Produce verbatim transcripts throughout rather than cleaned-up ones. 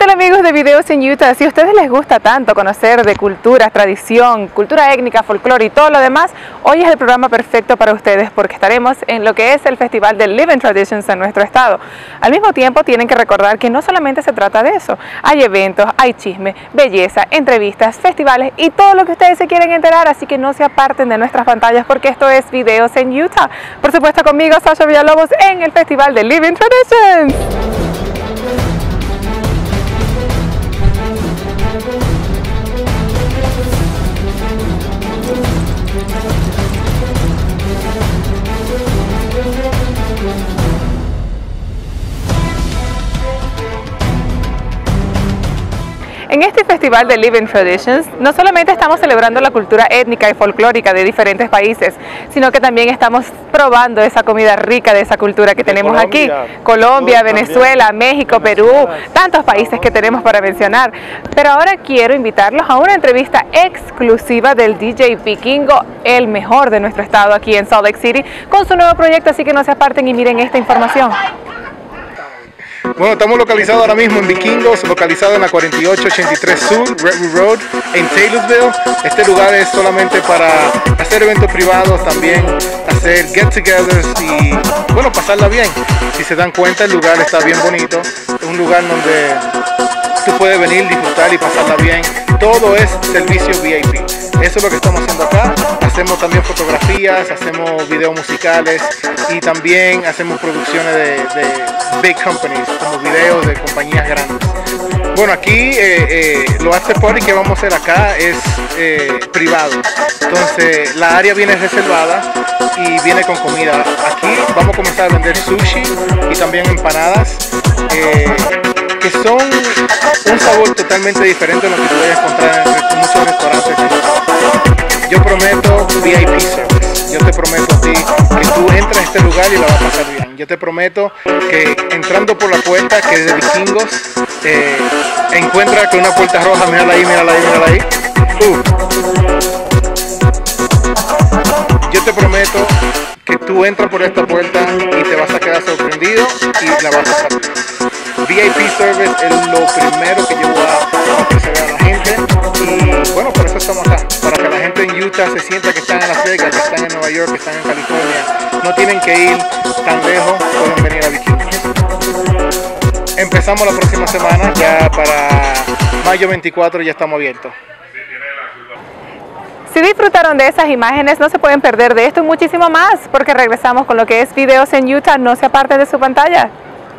tal, amigos de Videos en Utah? Si a ustedes les gusta tanto conocer de cultura, tradición, cultura étnica, folclore y todo lo demás, hoy es el programa perfecto para ustedes porque estaremos en lo que es el Festival de Living Traditions en nuestro estado. Al mismo tiempo tienen que recordar que no solamente se trata de eso, hay eventos, hay chisme, belleza, entrevistas, festivales y todo lo que ustedes se quieren enterar, así que no se aparten de nuestras pantallas porque esto es Videos en Utah. Por supuesto conmigo, Sasha Villalobos, en el Festival de Living Traditions. En este Festival de Living Traditions, no solamente estamos celebrando la cultura étnica y folclórica de diferentes países, sino que también estamos probando esa comida rica de esa cultura que de tenemos Colombia, aquí. Colombia, Venezuela, México, Perú, tantos países que tenemos para mencionar. Pero ahora quiero invitarlos a una entrevista exclusiva del D J Vikingo, el mejor de nuestro estado aquí en Salt Lake City, con su nuevo proyecto, así que no se aparten y miren esta información. Bueno, estamos localizados ahora mismo en Vikingos, localizado en la cuarenta y ocho ochenta y tres Sur, Redwood Road, en Taylorsville. Este lugar es solamente para hacer eventos privados, también hacer get-togethers y, bueno, pasarla bien. Si se dan cuenta, el lugar está bien bonito. Es un lugar donde tú puedes venir, disfrutar y pasarla bien. Todo es servicio V I P. Eso es lo que estamos haciendo acá. Hacemos también fotografías, hacemos videos musicales y también hacemos producciones de, de big companies, como videos de compañías grandes. Bueno, aquí eh, eh, los after party que vamos a hacer acá es eh, privado. Entonces la área viene reservada y viene con comida. Aquí vamos a comenzar a vender sushi y también empanadas. Eh, que son un sabor totalmente diferente a lo que tú vayas a encontrar en muchos restaurantes. Yo prometo V I P service. Yo te prometo a ti que tú entras a este lugar y la vas a pasar bien. Yo te prometo que entrando por la puerta, que es de Vikingos, eh, encuentras con una puerta roja, mírala ahí, mírala ahí, mírala ahí. Uh. Yo te prometo que tú entras por esta puerta y te vas a quedar sorprendido y la vas a pasar bien. V I P Service es lo primero que yo voy a ofrecer a la gente y bueno, por eso estamos acá, para que la gente en Utah se sienta que están en Las Vegas, que están en Nueva York, que están en California, no tienen que ir tan lejos, pueden venir a Vikingos. Empezamos la próxima semana, ya para mayo veinticuatro ya estamos abiertos. Si disfrutaron de esas imágenes, no se pueden perder de esto y muchísimo más, porque regresamos con lo que es Videos en Utah. No se aparten de su pantalla.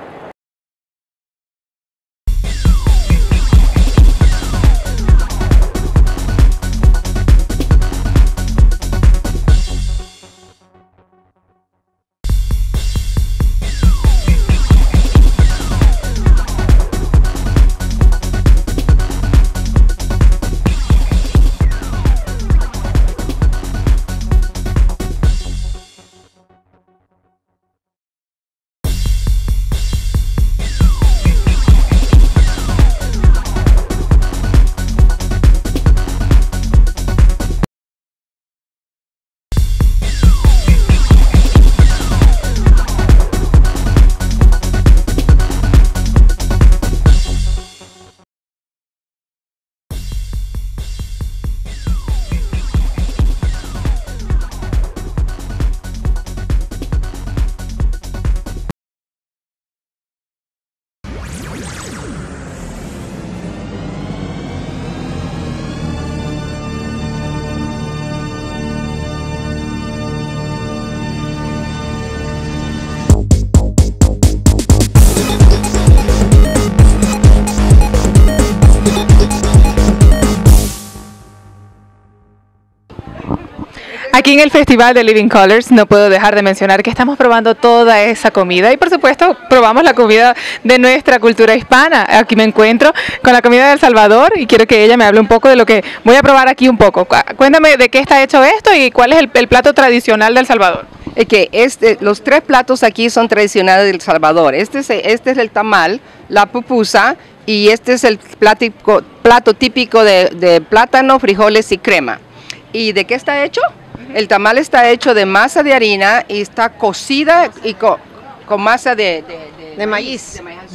Aquí en el Festival de Living Colors no puedo dejar de mencionar que estamos probando toda esa comida y por supuesto probamos la comida de nuestra cultura hispana. Aquí me encuentro con la comida de El Salvador y quiero que ella me hable un poco de lo que voy a probar aquí un poco. Cuéntame de qué está hecho esto y cuál es el, el plato tradicional de El Salvador. Es que este, los tres platos aquí son tradicionales de El Salvador. Este es, este es el tamal, la pupusa y este es el platico, plato típico de, de plátano, frijoles y crema. ¿Y de qué está hecho? El tamal está hecho de masa de harina y está cocida y co, con masa de, de, de, de maíz. De maíz sorry.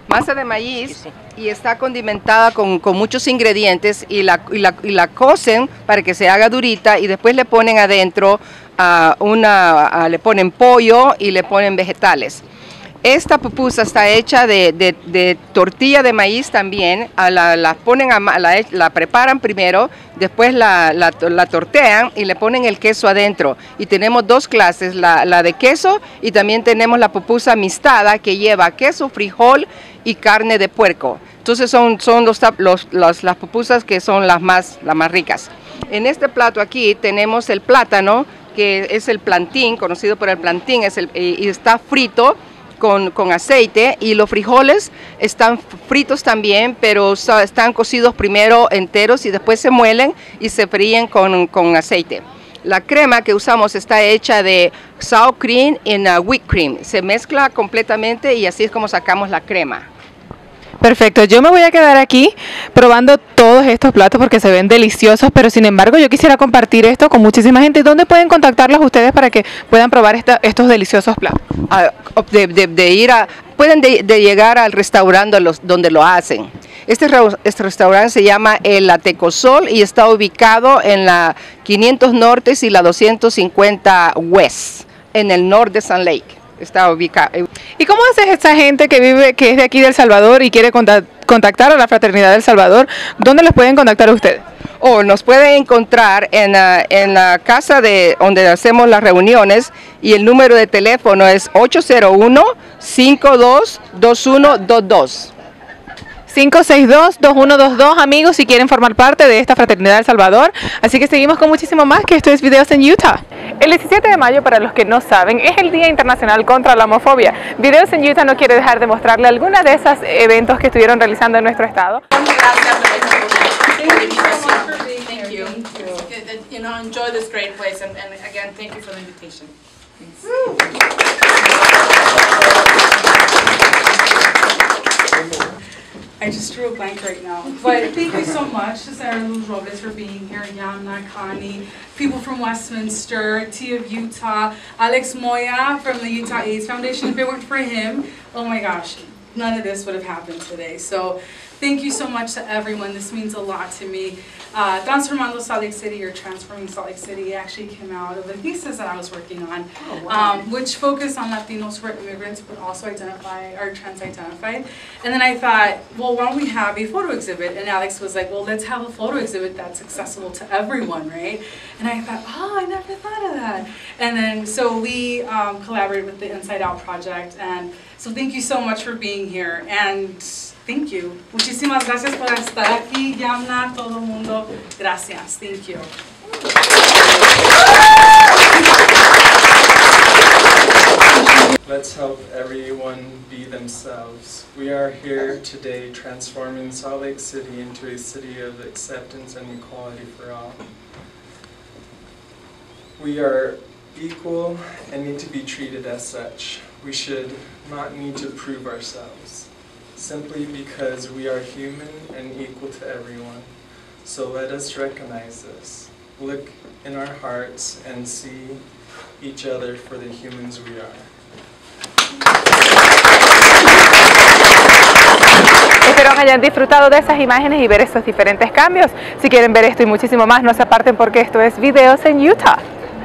masa de maíz y está condimentada con, con muchos ingredientes y la, y, la, y la cocen para que se haga durita y después le ponen adentro uh, una, uh, le ponen pollo y le ponen vegetales. Esta pupusa está hecha de, de, de tortilla de maíz también, a la, la, ponen a, la, la preparan primero, después la, la, la tortean y le ponen el queso adentro. Y tenemos dos clases, la, la de queso y también tenemos la pupusa mixtada que lleva queso, frijol y carne de puerco. Entonces son, son los, los, los, las pupusas que son las más, las más ricas. En este plato aquí tenemos el plátano, que es el plantín, conocido por el plantín, es el, y, y está frito. Con, con aceite y los frijoles están fritos también, pero están cocidos primero enteros y después se muelen y se fríen con, con aceite. La crema que usamos está hecha de sour cream y uh, whipped cream. Se mezcla completamente y así es como sacamos la crema. Perfecto, yo me voy a quedar aquí probando todos estos platos porque se ven deliciosos, pero sin embargo yo quisiera compartir esto con muchísima gente. ¿Dónde pueden contactarlos ustedes para que puedan probar esta, estos deliciosos platos? De, de, de ir a, pueden de, de llegar al restaurante los, donde lo hacen. Este, este restaurante se llama El Atecosol y está ubicado en la quinientos Norte y la doscientos cincuenta West, en el norte de Sand Lake. Está ubicado. ¿Y cómo hace esta gente que vive, que es de aquí de El Salvador y quiere contactar a la Fraternidad del Salvador? ¿Dónde los pueden contactar a ustedes? O oh, nos pueden encontrar en la, en la casa de donde hacemos las reuniones y el número de teléfono es ocho cero uno, cinco dos dos uno dos dos. cinco seis dos, dos uno dos dos, amigos, si quieren formar parte de esta Fraternidad del Salvador. Así que seguimos con muchísimo más, que esto es Videos en Utah. El diecisiete de mayo, para los que no saben, es el Día Internacional contra la Homofobia. Videos en Utah no quiere dejar de mostrarle algunas de esos eventos que estuvieron realizando en nuestro estado. I just drew a blank right now. But thank you so much to Sarah Luz Robles for being here, Yamna, Connie, people from Westminster, T of Utah, Alex Moya from the Utah AIDS Foundation. If it weren't for him, oh my gosh, none of this would have happened today. So thank you so much to everyone. This means a lot to me. Uh, Transformando Salt Lake City, or Transforming Salt Lake City, actually came out of a thesis that I was working on, oh, wow. um, which focused on Latinos who are immigrants, but also identify, or trans-identified. And then I thought, well, why don't we have a photo exhibit? And Alex was like, well, let's have a photo exhibit that's accessible to everyone, right? And I thought, oh, I never thought of that. And then, so we um, collaborated with the Inside Out Project, and so thank you so much for being here. And thank you. Muchísimas gracias por estar aquí. Yamna, todo el mundo. Gracias. Thank you. Let's help everyone be themselves. We are here today transforming Salt Lake City into a city of acceptance and equality for all. We are equal and need to be treated as such. We should not need to prove ourselves, simply because we are human and equal to everyone. So let us recognize this. Look in our hearts and see each other for the humans we are. Espero que hayan disfrutado de esas imágenes y ver esos diferentes cambios. Si quieren ver esto y muchísimo más, no se aparten porque esto es Videos en Utah.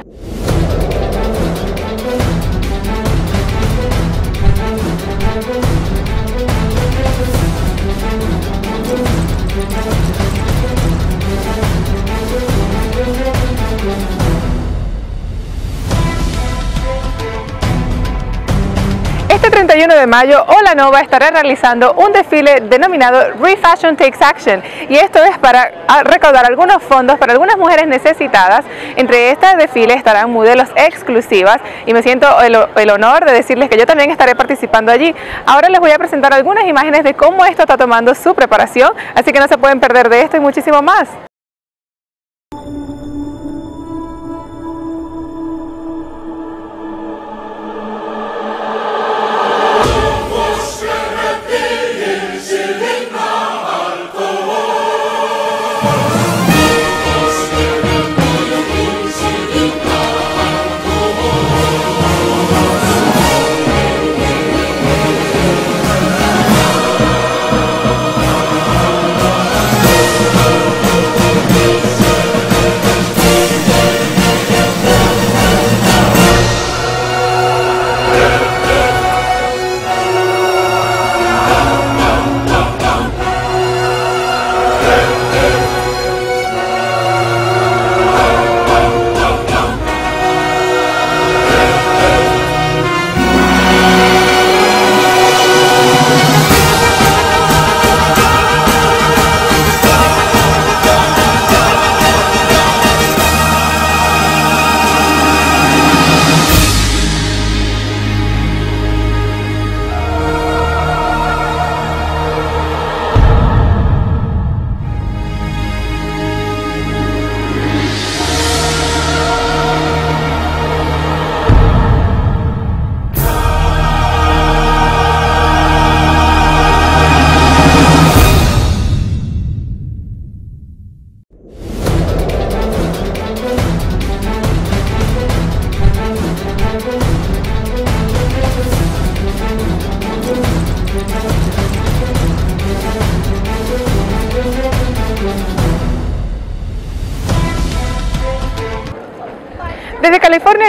Este treinta y uno de mayo, Hola Nova estará realizando un desfile denominado Refashion Takes Action, y esto es para recaudar algunos fondos para algunas mujeres necesitadas. Entre este desfile estarán modelos exclusivas y me siento el, el honor de decirles que yo también estaré participando allí. Ahora les voy a presentar algunas imágenes de cómo esto está tomando su preparación, así que no se pueden perder de esto y muchísimo más.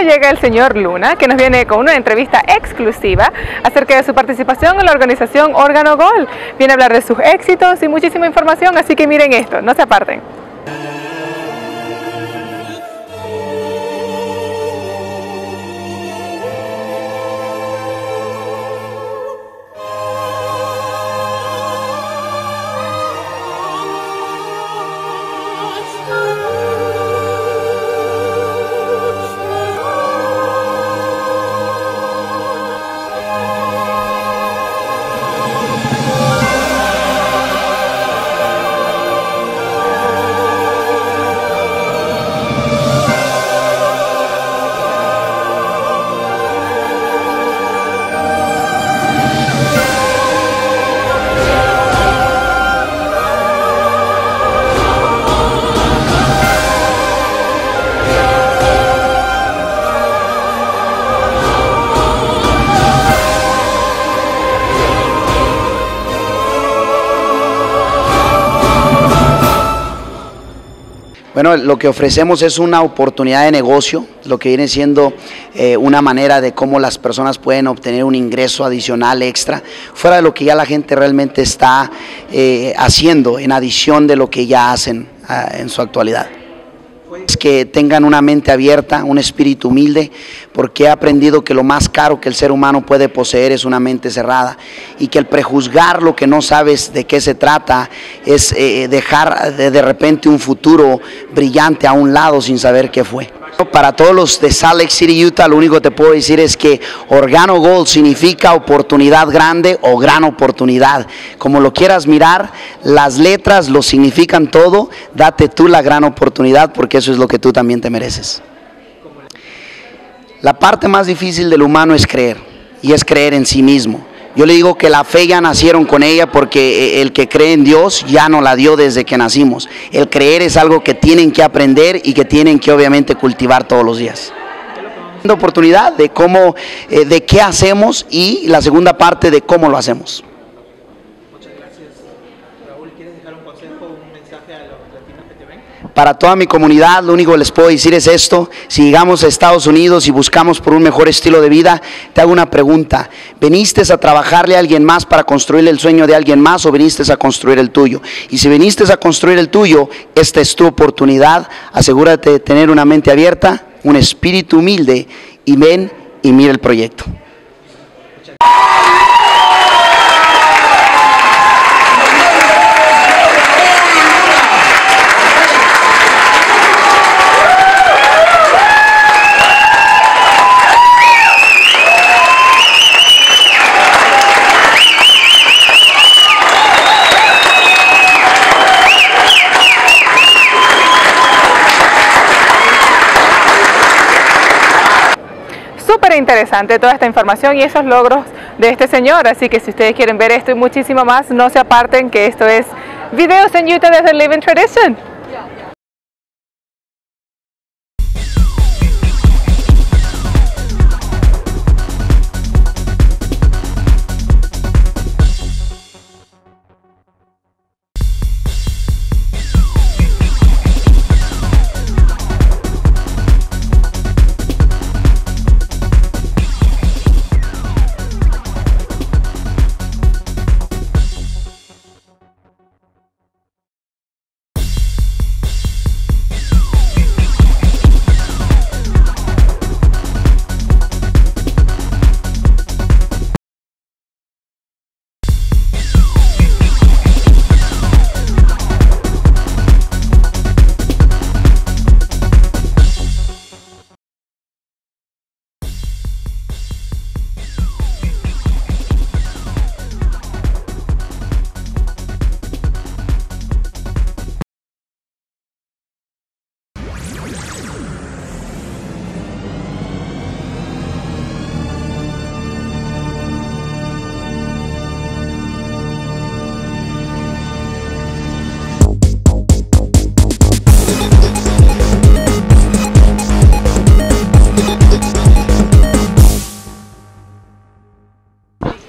cabina llega el señor Luna, que nos viene con una entrevista exclusiva acerca de su participación en la organización Órgano Gold. Viene a hablar de sus éxitos y muchísima información, así que miren esto, no se aparten. Bueno, lo que ofrecemos es una oportunidad de negocio, lo que viene siendo eh, una manera de cómo las personas pueden obtener un ingreso adicional extra, fuera de lo que ya la gente realmente está eh, haciendo, en adición de lo que ya hacen uh, en su actualidad. Que tengan una mente abierta, un espíritu humilde, porque he aprendido que lo más caro que el ser humano puede poseer es una mente cerrada, y que el prejuzgar lo que no sabes de qué se trata es eh, dejar de, de repente un futuro brillante a un lado sin saber qué fue. Para todos los de Salt Lake City, Utah, lo único que te puedo decir es que Órgano Gold significa oportunidad grande o gran oportunidad. Como lo quieras mirar, las letras lo significan todo. Date tú la gran oportunidad, porque eso es lo que tú también te mereces. La parte más difícil del humano es creer, y es creer en sí mismo. Yo le digo que la fe ya nacieron con ella, porque el que cree en Dios ya nos la dio desde que nacimos. El creer es algo que tienen que aprender y que tienen que obviamente cultivar todos los días. La oportunidad de cómo, eh, de qué hacemos, y la segunda parte de cómo lo hacemos. Muchas gracias. Raúl, ¿quieres dejar un consejo o un mensaje a los latinos que te ven? Para toda mi comunidad, lo único que les puedo decir es esto: si llegamos a Estados Unidos y buscamos por un mejor estilo de vida, te hago una pregunta: ¿veniste a trabajarle a alguien más para construir el sueño de alguien más, o viniste a construir el tuyo? Y si viniste a construir el tuyo, esta es tu oportunidad. Asegúrate de tener una mente abierta, un espíritu humilde, y ven y mira el proyecto. Súper interesante toda esta información y esos logros de este señor, así que si ustedes quieren ver esto y muchísimo más, no se aparten, que esto es Videos en Utah desde Living Tradition.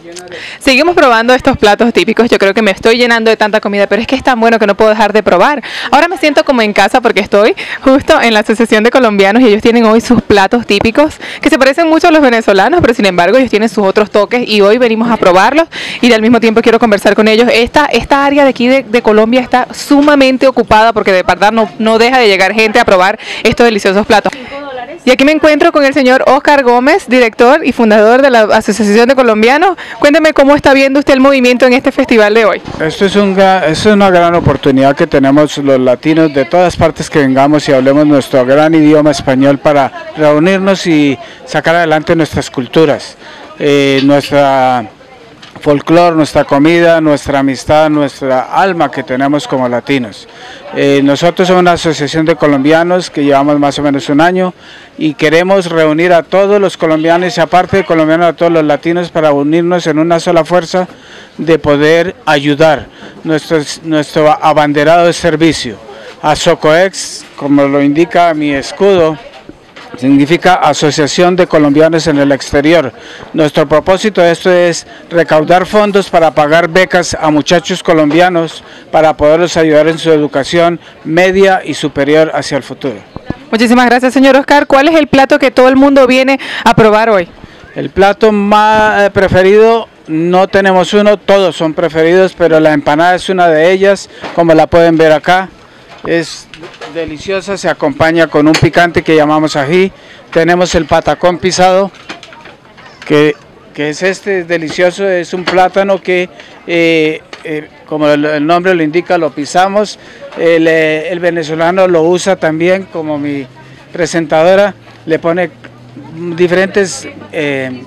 Seguimos probando estos platos típicos. Yo creo que me estoy llenando de tanta comida, pero es que es tan bueno que no puedo dejar de probar. Ahora me siento como en casa porque estoy justo en la Asociación de Colombianos y ellos tienen hoy sus platos típicos que se parecen mucho a los venezolanos, pero sin embargo ellos tienen sus otros toques y hoy venimos a probarlos y al mismo tiempo quiero conversar con ellos. Esta, esta área de aquí de, de Colombia está sumamente ocupada porque de verdad no, no deja de llegar gente a probar estos deliciosos platos. Y aquí me encuentro con el señor Oscar Gómez, director y fundador de la Asociación de Colombianos. Cuénteme cómo está viendo usted el movimiento en este festival de hoy. Esto es, un, es una gran oportunidad que tenemos los latinos de todas partes que vengamos y hablemos nuestro gran idioma español para reunirnos y sacar adelante nuestras culturas, eh, nuestra folclore, nuestra comida, nuestra amistad, nuestra alma que tenemos como latinos. Eh, nosotros somos una asociación de colombianos que llevamos más o menos un año y queremos reunir a todos los colombianos y aparte de colombianos a todos los latinos para unirnos en una sola fuerza de poder ayudar. Nuestro, nuestro abanderado de servicio, ASOCOEX, como lo indica mi escudo, significa Asociación de Colombianos en el Exterior. Nuestro propósito de esto es recaudar fondos para pagar becas a muchachos colombianos para poderlos ayudar en su educación media y superior hacia el futuro. Muchísimas gracias, señor Oscar. ¿Cuál es el plato que todo el mundo viene a probar hoy? El plato más preferido, no tenemos uno, todos son preferidos, pero la empanada es una de ellas, como la pueden ver acá. Es deliciosa, se acompaña con un picante que llamamos ají. Tenemos el patacón pisado, que, que es este, es delicioso, es un plátano que, eh, eh, como el, el nombre lo indica, lo pisamos. El, el venezolano lo usa también, como mi presentadora, le pone diferentes eh,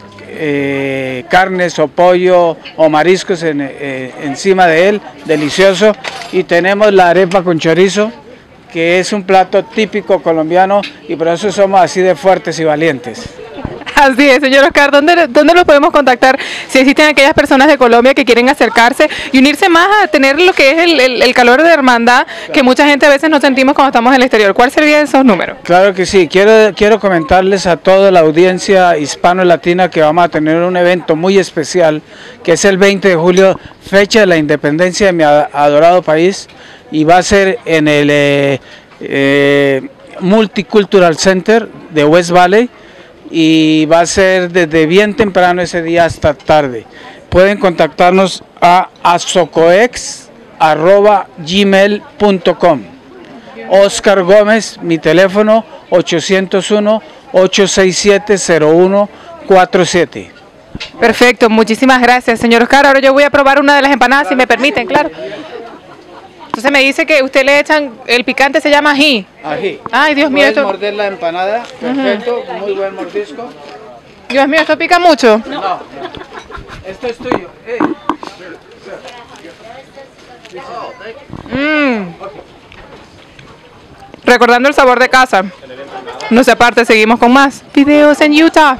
eh, carnes o pollo o mariscos en, eh, encima de él, delicioso. Y tenemos la arepa con chorizo, que es un plato típico colombiano y por eso somos así de fuertes y valientes. Así es, señor Oscar. ¿Dónde, ¿Dónde los podemos contactar si existen aquellas personas de Colombia que quieren acercarse y unirse más a tener lo que es el, el, el calor de hermandad que mucha gente a veces no sentimos cuando estamos en el exterior? ¿Cuál serían esos números? Claro que sí. Quiero, quiero comentarles a toda la audiencia hispano-latina que vamos a tener un evento muy especial, que es el veinte de julio, fecha de la independencia de mi adorado país, y va a ser en el eh, eh, Multicultural Center de West Valley, y va a ser desde bien temprano ese día hasta tarde. Pueden contactarnos a asocoex arroba gmail punto com. Oscar Gómez, mi teléfono ocho cero uno, ocho seis siete, cero uno cuatro siete. Perfecto, muchísimas gracias, señor Oscar. Ahora yo voy a probar una de las empanadas, si me permiten, claro. Entonces me dice que usted le echan, el picante se llama ají. Ají. Ay, Dios mío. Puedes Esto... morder la empanada, perfecto, uh-huh. Muy buen mordisco. Dios mío, ¿esto pica mucho? No, no. Esto es tuyo. Hey. Mm. Recordando el sabor de casa. No se aparte, seguimos con más videos en Utah.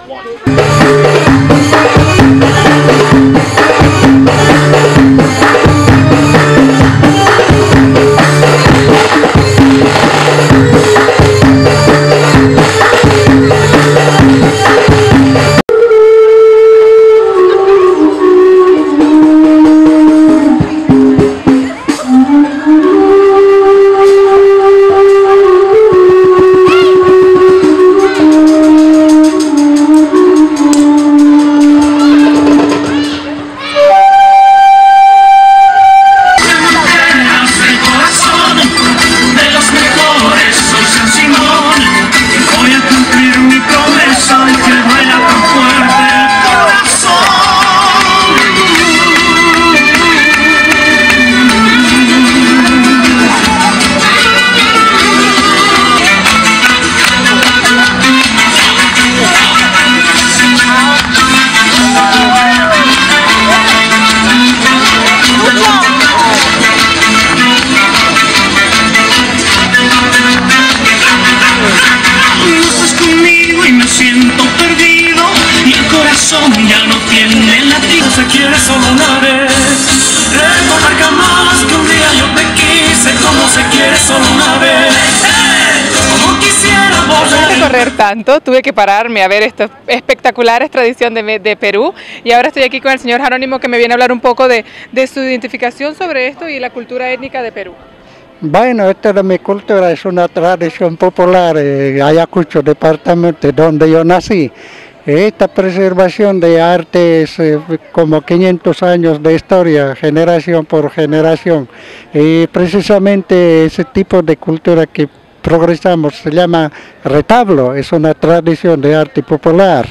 correr tanto, tuve que pararme a ver estas espectaculares tradiciones de, de Perú, y ahora estoy aquí con el señor Jerónimo, que me viene a hablar un poco de, de su identificación sobre esto y la cultura étnica de Perú. Bueno, esta de mi cultura es una tradición popular en Ayacucho, departamento donde yo nací. Esta preservación de arte es eh, como quinientos años de historia, generación por generación. Y precisamente ese tipo de cultura que progresamos se llama retablo, es una tradición de arte popular.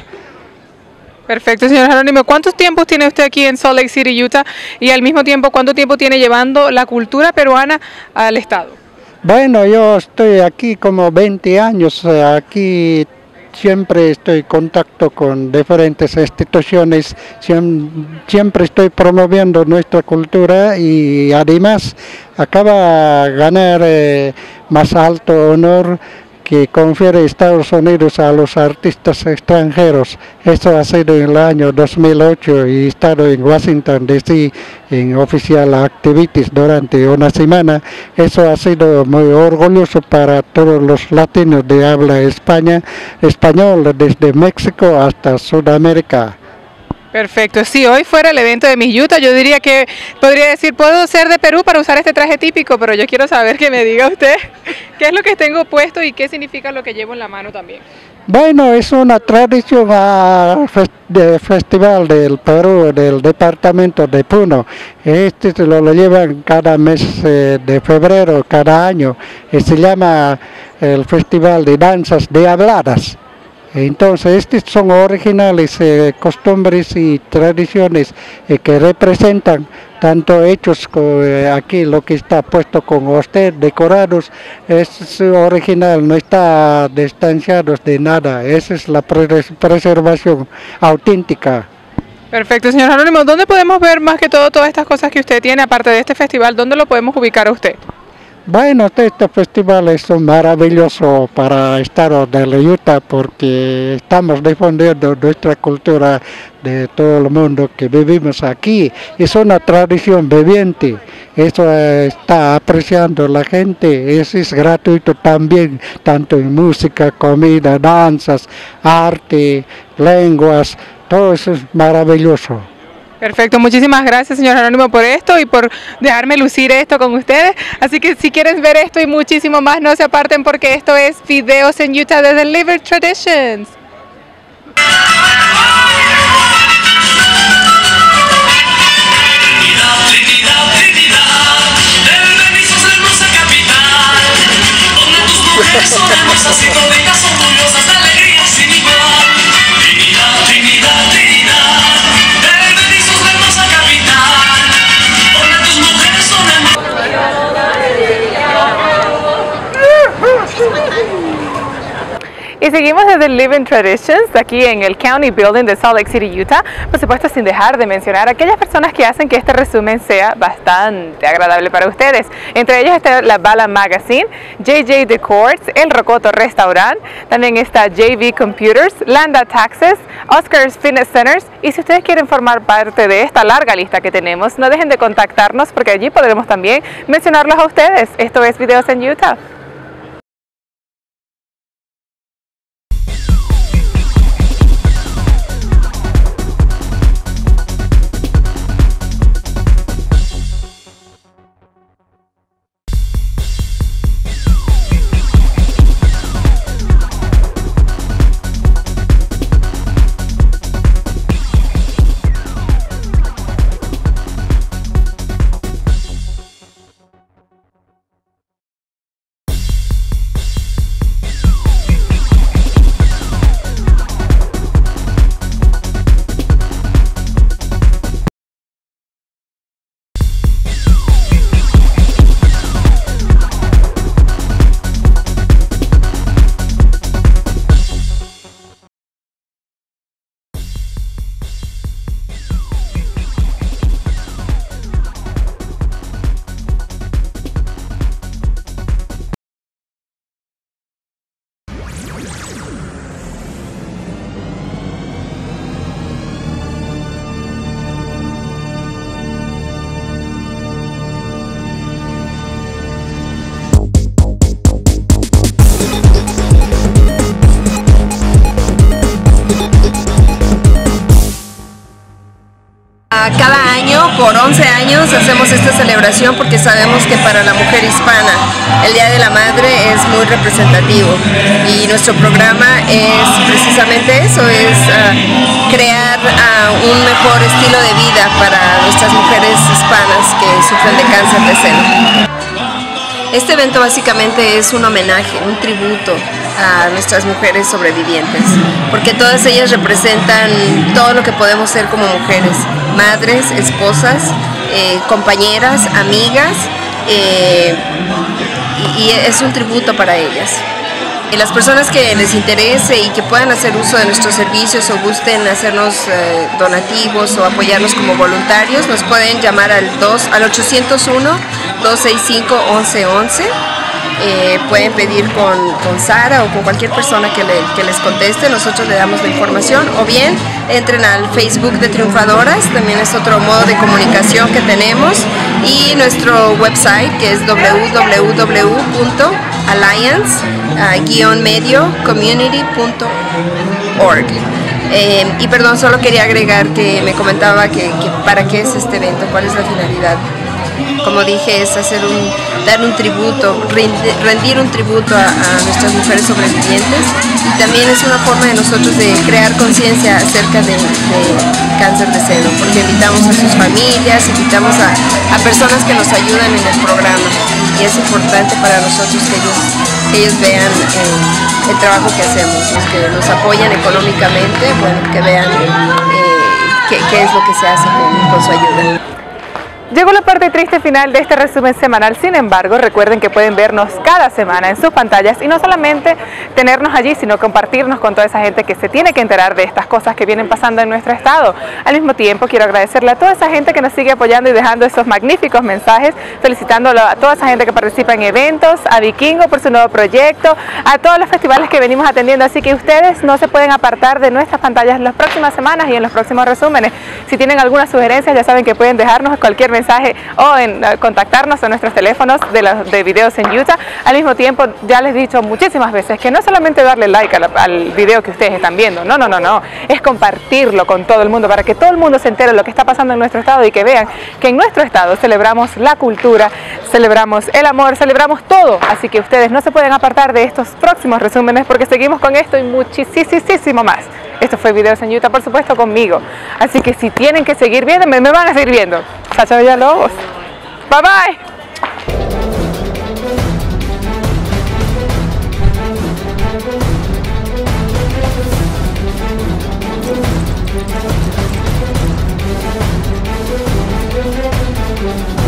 Perfecto, señor Jerónimo. ¿Cuántos tiempos tiene usted aquí en Salt Lake City, Utah? Y al mismo tiempo, ¿cuánto tiempo tiene llevando la cultura peruana al estado? Bueno, yo estoy aquí como veinte años, aquí siempre estoy en contacto con diferentes instituciones, siempre estoy promoviendo nuestra cultura y además acaba de ganar eh, más alto honor que confiere Estados Unidos a los artistas extranjeros. Esto ha sido en el año dos mil ocho y he estado en Washington D C en Official Activities durante una semana. Eso ha sido muy orgulloso para todos los latinos de habla España, español, desde México hasta Sudamérica. Perfecto, si hoy fuera el evento de Miss Utah, yo diría que podría decir, puedo ser de Perú para usar este traje típico, pero yo quiero saber que me diga usted qué es lo que tengo puesto y qué significa lo que llevo en la mano también. Bueno, es una tradición uh, fest de festival del Perú, del departamento de Puno. Este lo, lo llevan cada mes eh, de febrero, cada año, y se llama el Festival de Danzas de Habladas. Entonces, estos son originales eh, costumbres y tradiciones eh, que representan tanto hechos con, eh, aquí lo que está puesto con usted, decorados, es original, no está distanciado de nada, esa es la pres preservación auténtica. Perfecto, señor Jerónimo, ¿dónde podemos ver más que todo todas estas cosas que usted tiene, aparte de este festival? ¿Dónde lo podemos ubicar a usted? Bueno, este festival es maravilloso para el estado de Utah porque estamos difundiendo nuestra cultura de todo el mundo que vivimos aquí. Es una tradición viviente, eso está apreciando la gente, eso es gratuito también, tanto en música, comida, danzas, arte, lenguas, todo eso es maravilloso. Perfecto, muchísimas gracias, señor Jerónimo, por esto y por dejarme lucir esto con ustedes. Así que si quieren ver esto y muchísimo más, no se aparten porque esto es Videos en Utah de The Living Traditions. Y seguimos desde Living Traditions, aquí en el County Building de Salt Lake City, Utah. Por supuesto, sin dejar de mencionar a aquellas personas que hacen que este resumen sea bastante agradable para ustedes. Entre ellos está la Bala Magazine, J J Decors, El Rocoto Restaurant, también está J V Computers, Landa Taxes, Oscars Fitness Centers. Y si ustedes quieren formar parte de esta larga lista que tenemos, no dejen de contactarnos porque allí podremos también mencionarlos a ustedes. Esto es Videos en Utah. por once años hacemos esta celebración porque sabemos que para la mujer hispana el Día de la Madre es muy representativo y nuestro programa es precisamente eso, es uh, crear uh, un mejor estilo de vida para nuestras mujeres hispanas que sufren de cáncer de seno. Este evento básicamente es un homenaje, un tributo a nuestras mujeres sobrevivientes, porque todas ellas representan todo lo que podemos ser como mujeres, madres, esposas, eh, compañeras, amigas, eh, y, y es un tributo para ellas. Y las personas que les interese y que puedan hacer uso de nuestros servicios o gusten hacernos eh, donativos o apoyarnos como voluntarios, nos pueden llamar al, dos, al ochocientos uno, dos seis cinco, once once. Eh, pueden pedir con, con Sara o con cualquier persona que, le, que les conteste, nosotros le damos la información, o bien entren al Facebook de Triunfadoras, también es otro modo de comunicación que tenemos, y nuestro website que es w w w punto alliance guion medio community punto org. Eh, y perdón, solo quería agregar que me comentaba que, que para qué es este evento, cuál es la finalidad. Como dije, es hacer un, dar un tributo, rendir un tributo a, a nuestras mujeres sobrevivientes, y también es una forma de nosotros de crear conciencia acerca de, de cáncer de seno, porque invitamos a sus familias, invitamos a, a personas que nos ayudan en el programa, y es importante para nosotros que ellos, que ellos vean eh, el trabajo que hacemos, los que nos apoyan económicamente, bueno, que vean eh, qué, qué es lo que se hace con, con su ayuda. Llegó la parte triste final de este resumen semanal, sin embargo, recuerden que pueden vernos cada semana en sus pantallas y no solamente tenernos allí, sino compartirnos con toda esa gente que se tiene que enterar de estas cosas que vienen pasando en nuestro estado. Al mismo tiempo, quiero agradecerle a toda esa gente que nos sigue apoyando y dejando esos magníficos mensajes, felicitándolo a toda esa gente que participa en eventos, a Vikingo por su nuevo proyecto, a todos los festivales que venimos atendiendo, así que ustedes no se pueden apartar de nuestras pantallas en las próximas semanas y en los próximos resúmenes. Si tienen alguna sugerencia, ya saben que pueden dejarnos cualquier mensaje o en uh, contactarnos a nuestros teléfonos de, la, de videos en Utah. Al mismo tiempo, ya les he dicho muchísimas veces que no es solamente darle like al, al video que ustedes están viendo, no, no, no, no, es compartirlo con todo el mundo para que todo el mundo se entere de lo que está pasando en nuestro estado y que vean que en nuestro estado celebramos la cultura, celebramos el amor, celebramos todo, así que ustedes no se pueden apartar de estos próximos resúmenes porque seguimos con esto y muchísimo más. Esto fue Videos en Utah, por supuesto, conmigo. Así que si tienen que seguir viéndome, me van a seguir viendo. Sacha Villalobos. Bye bye. We'll be right back.